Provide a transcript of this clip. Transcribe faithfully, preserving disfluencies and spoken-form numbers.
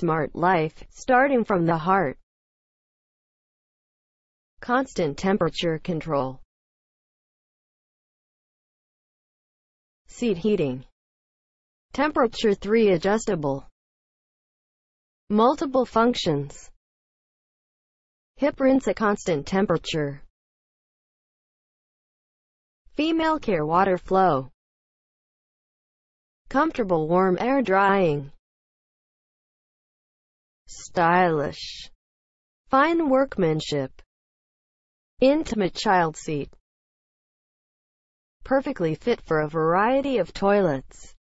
Smart Life, starting from the heart. Constant temperature control. Seat heating. Temperature three adjustable. Multiple functions. Hip rinse at constant temperature. Female care water flow. Comfortable warm air drying. Stylish. Fine workmanship. Intimate child seat. Perfectly fit for a variety of toilets.